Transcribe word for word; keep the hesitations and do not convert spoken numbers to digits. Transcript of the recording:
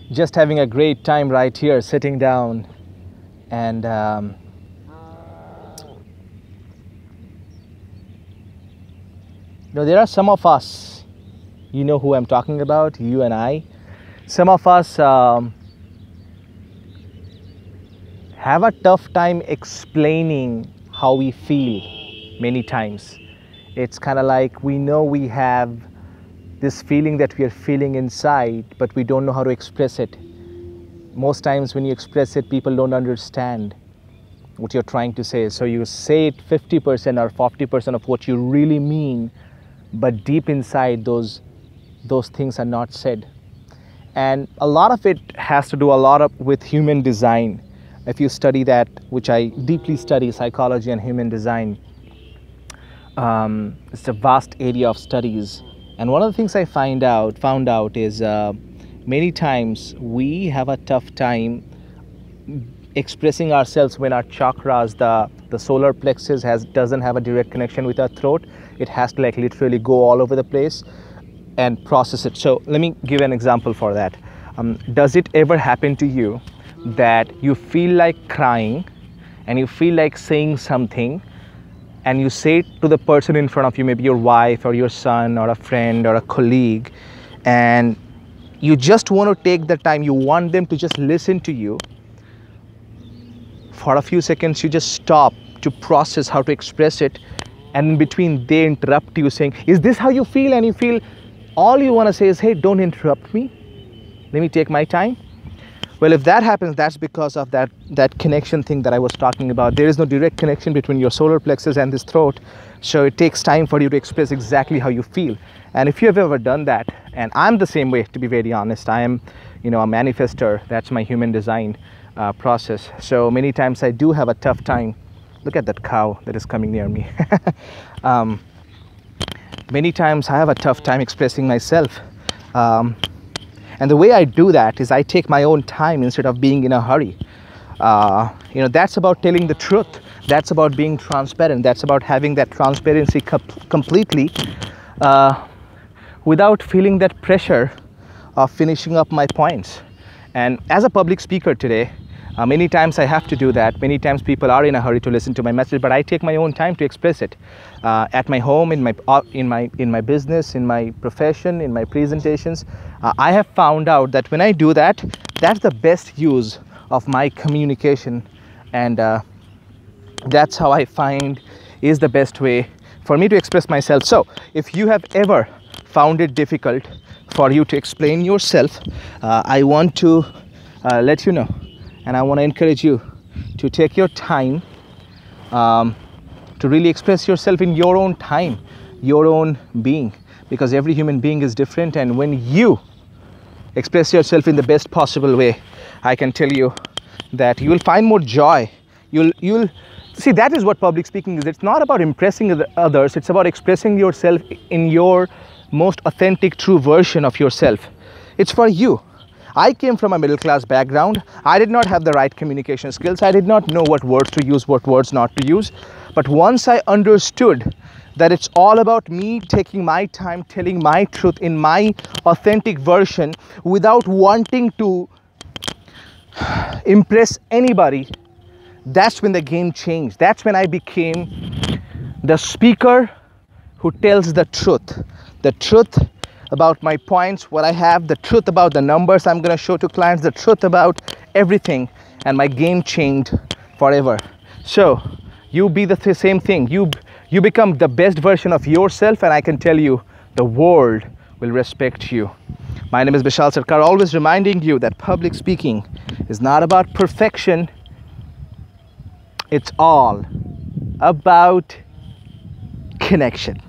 just having a great time right here, sitting down, and um, you know, there are some of us, you know who I'm talking about, you and I. Some of us um, have a tough time explaining how we feel many times. It's kind of like we know we have this feeling that we are feeling inside, but we don't know how to express it. Most times when you express it, people don't understand what you're trying to say. So you say it fifty percent or forty percent of what you really mean, but deep inside those, those things are not said. And a lot of it has to do a lot of with human design. If you study that, which I deeply study, psychology and human design, um, it's a vast area of studies. And one of the things I find out, found out is uh, many times we have a tough time expressing ourselves when our chakras, the, the solar plexus has, doesn't have a direct connection with our throat. It has to like literally go all over the place and process it. So let me give an example for that. Um, does it ever happen to you that you feel like crying and you feel like saying something, and you say it to the person in front of you, maybe your wife or your son or a friend or a colleague, and you just want to take the time, you want them to just listen to you. For a few seconds, you just stop to process how to express it, and in between they interrupt you saying, is this how you feel? And you feel, all you want to say is, hey, don't interrupt me. Let me take my time. Well, if that happens, that's because of that, that connection thing that I was talking about. There is no direct connection between your solar plexus and this throat. So it takes time for you to express exactly how you feel. And if you have ever done that, and I'm the same way, to be very honest, I am, you know, a manifester. That's my human design uh, process. So many times I do have a tough time. Look at that cow that is coming near me. um, many times I have a tough time expressing myself. Um, And the way I do that is I take my own time instead of being in a hurry. Uh, you know, that's about telling the truth. That's about being transparent. That's about having that transparency com completely uh, without feeling that pressure of finishing up my points. And as a public speaker today, uh, many times I have to do that. Many times people are in a hurry to listen to my message, but I take my own time to express it uh, at my home, in my uh, in my in my business, in my profession, in my presentations. Uh, I have found out that when I do that, that's the best use of my communication, and uh, that's how I find is the best way for me to express myself. So if you have ever found it difficult for you to explain yourself, uh, I want to uh, let you know, and I want to encourage you to take your time um, to really express yourself in your own time, your own being, because every human being is different. And when you express yourself in the best possible way, I can tell you that you will find more joy. You'll, you'll see, that is what public speaking is. It's not about impressing others. It's about expressing yourself in your most authentic, true version of yourself. It's for you. I came from a middle class background. I did not have the right communication skills. I did not know what words to use, what words not to use. But once I understood that it's all about me taking my time, telling my truth in my authentic version without wanting to impress anybody, that's when the game changed. That's when I became the speaker who tells the truth. The truth about my points, what I have, the truth about the numbers I'm going to show to clients, the truth about everything, and my game changed forever. So you be the th- same thing. You you become the best version of yourself, and I can tell you the world will respect you. My name is Bishal Sarkar, always reminding you that public speaking is not about perfection. It's all about connection.